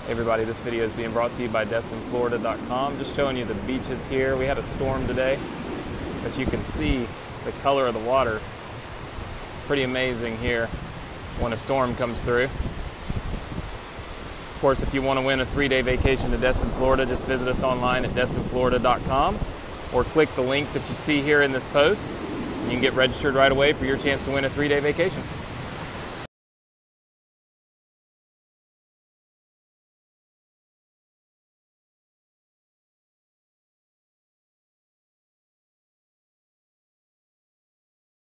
Everybody, this video is being brought to you by DestinFlorida.com. Just showing you the beaches here. We had a storm today, but you can see the color of the water. Pretty amazing here when a storm comes through. Of course, if you want to win a 3-day vacation to Destin, Florida, just visit us online at DestinFlorida.com or click the link that you see here in this post. You can get registered right away for your chance to win a 3-day vacation.